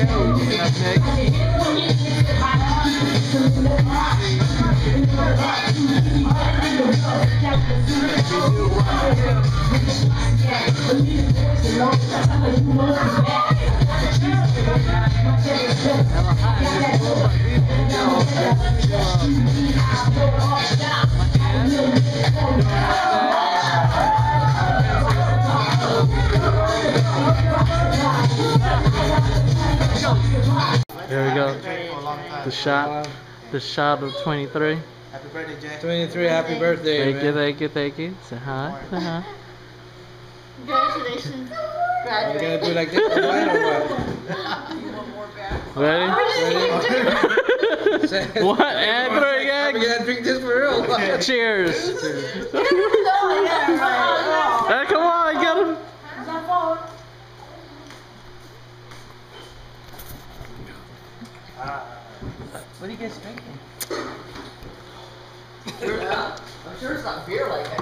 There we go. The shot of 23. Happy birthday, Jay. 23, happy birthday, Thank you. Say hi. Congratulations. Are we gonna do like this or what? Ready? What? And throw Are we again? gonna drink this for real? Cheers. Hey, come on, get him. What are you guys drinking? I'm sure it's not beer like that.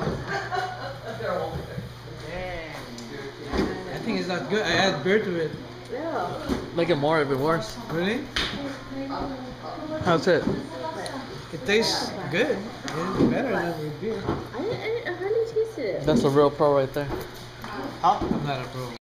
I think it's not good. I add beer to it. Make it more even worse. Really? How's it? It tastes good. It's better than with beer. I hardly tasted it. That's a real pro right there. I'm not a pro.